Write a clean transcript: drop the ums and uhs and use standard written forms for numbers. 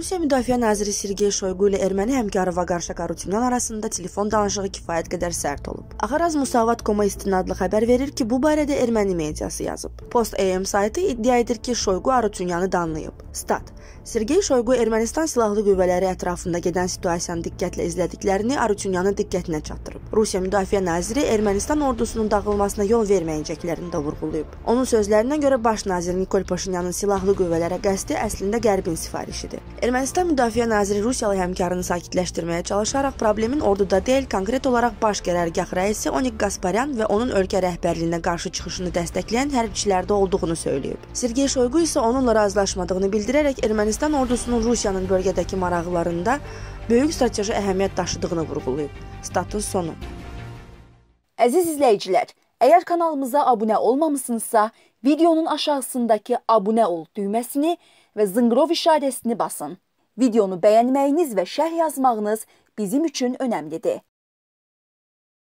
Rusiya Müdafiə Naziri Sergey Shoygu ilə erməni həmkarı Vaqarşak Arutyunyan arasında telefon danışığı kifayət qədər sərt olub. Axaraz Musavat.com istinadlı xəbər verir ki, bu barədə erməni mediası yazıb. Post.am saytı iddia edir ki, Shoygu Arutyunyanı danlayıb. Stat: Sergey Shoygu Ermənistan silahlı qüvvələri ətrafında gedən situasiyanı diqqətlə izlədiklərini Arutyunyanın diqqətinə çatdırıb. Rusiya Müdafiə Naziri Ermənistan ordusunun dağılmasına yol verməyəcəklərini də vurğulayıb. Onun sözlərinə görə baş nazir Nikol Paşinyanın silahlı qüvvələrə qəsdi əslində Qərbin sifarişidir. Ermənistan Müdafiə Naziri Rusiyalı həmkarını sakitləşdirməyə çalışaraq problemin orduda deyil, konkret olaraq baş qərargah rəisi Onik Gasparyan və onun ölkə rəhbərliyinə qarşı çıxışını dəstəkləyən hərbçilərdə olduğunu söyləyib. Sergey Shoygu isə onunla razılaşmadığını bildirərək Ermənistan ordusunun Rusiyanın bölgədəki maraqlarında böyük strateji əhəmiyyət daşıdığını vurğulayıb. Statın sonu. Əziz izləyicilər, əgər kanalımıza abunə olmamısınızsa, videonun aşağısındakı abunə ol düyməsini və zınqrov işarəsini basın. Videonu bəyənməyiniz və şərh yazmağınız bizim üçün önəmlidir.